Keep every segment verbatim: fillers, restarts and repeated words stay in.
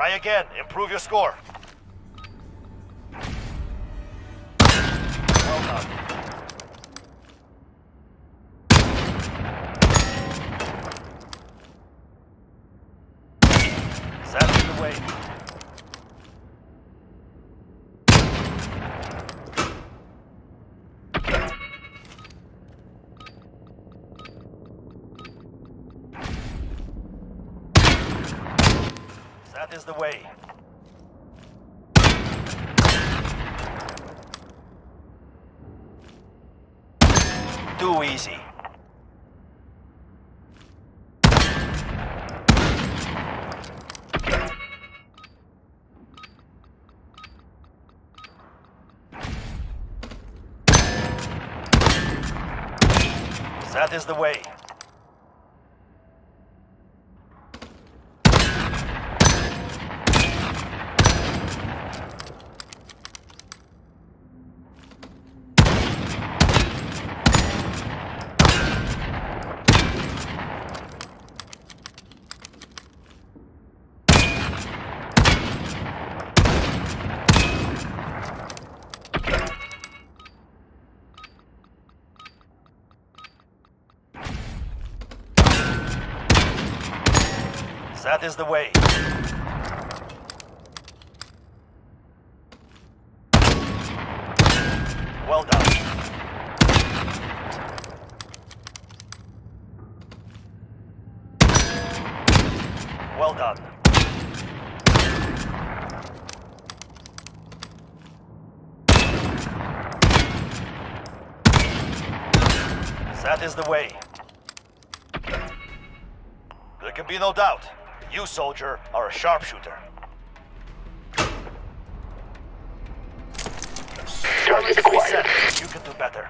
Try again. Improve your score. Well done. That's the way. That is the way. Too easy. That is the way. That is the way. Well done. Well done. That is the way. There can be no doubt. You, soldier, are a sharpshooter. Target acquired. You can do better.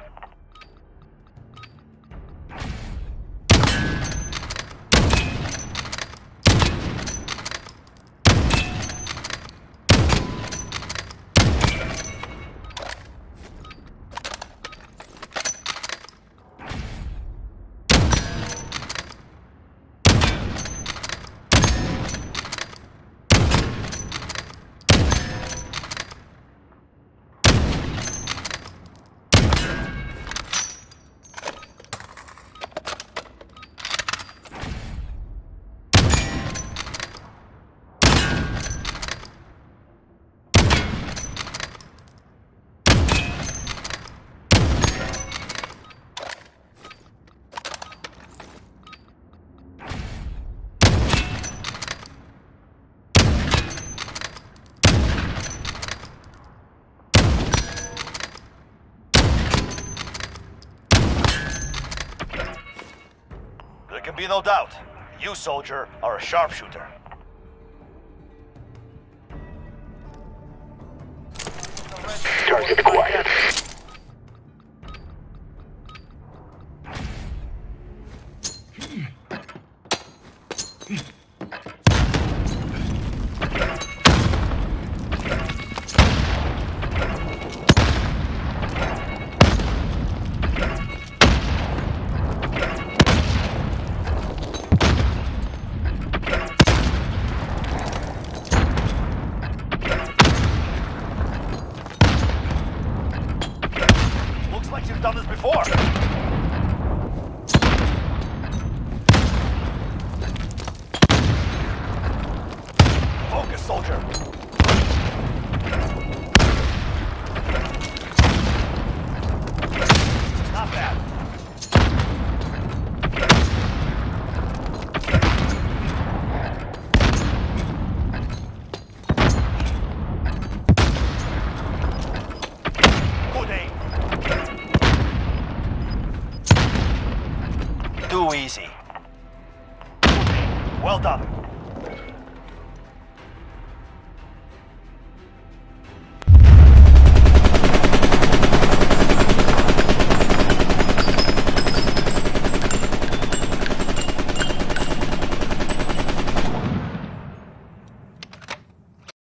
There can be no doubt. You, soldier, are a sharpshooter. Target acquired. You've done this before. Focus, soldier. Not bad. Good aim. Too easy. Well done.